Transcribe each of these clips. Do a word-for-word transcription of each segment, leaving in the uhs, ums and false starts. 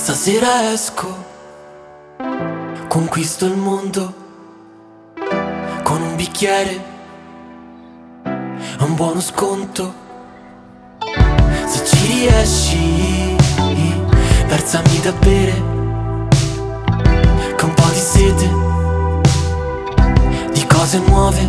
Stasera esco, conquisto il mondo con un bicchiere e un buono sconto. Se ci riesci, versami da bere, con un po' di sete, di cose nuove.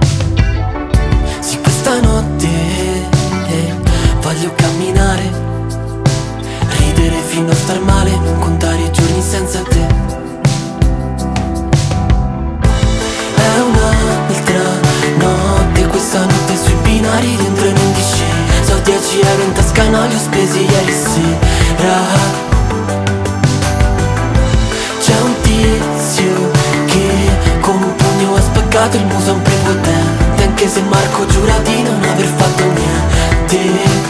Sì, questa notte voglio camminare, ridere fino a star male, non contare i giorni senza te. È un'altra notte, questa notte sui binari dentro in un disceso. Ho dieci euro in tasca, no, li ho spesi ieri sera. C'è un tizio che con un pugno ha spaccato il muso a un prepotente, anche se Marco giura di non aver fatto niente.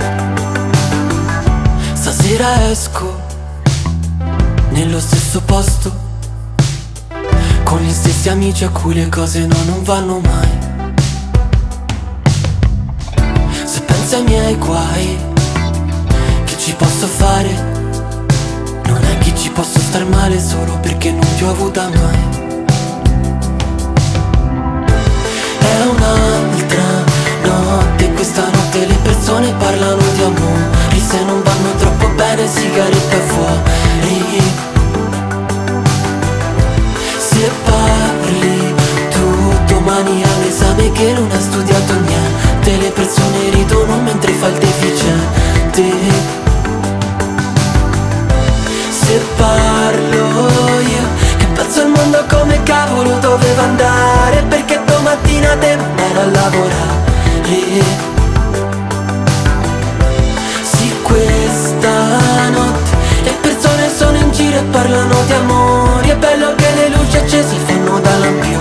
Stasera esco nello stesso posto, con gli stessi amici a cui le cose no, non vanno mai. Se pensi ai miei guai, che ci posso fare? Non è che ci posso star male solo perché non ti ho avuta mai. È un'altra notte, questa notte le persone parlano di amore. Se non vanno troppo bene, sigaretta fuori. Se parli tu domani all'esame che non hai studiato niente, le persone ridono mentre fai il deficiente. Se parlo io, che penso al mondo come cavolo doveva andare, perché domattina devo andare a lavorare. Questa notte le persone sono in giro e parlano di amori. È bello che le luci accese fanno da lampioni.